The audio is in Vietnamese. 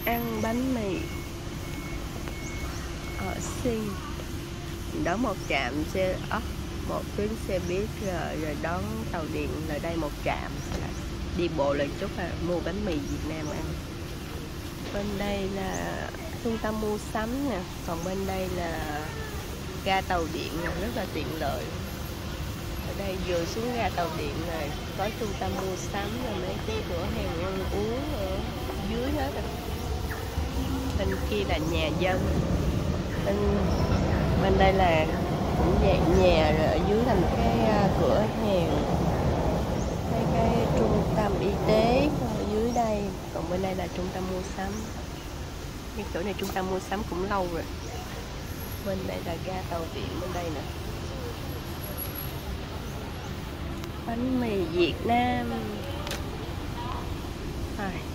ăn bánh mì ở Sing. Đón một trạm xe một tuyến xe buýt rồi đón tàu điện lại đây một trạm, đi bộ lại chút là mua bánh mì Việt Nam ăn. Bên đây là trung tâm mua sắm nè, còn bên đây là ga tàu điện nè, rất là tiện lợi. Ở đây vừa xuống ga tàu điện này có trung tâm mua sắm và mấy cái cửa hàng ăn uống ở dưới hết rồi. Bên kia là nhà dân, bên đây là cũng dạng nhà, rồi ở dưới là một cái cửa hàng, cái trung tâm y tế ở dưới đây, còn bên đây là trung tâm mua sắm. Cái chỗ này trung tâm mua sắm cũng lâu rồi. Bên đây là ga tàu điện bên đây nè. Bánh mì Việt Nam.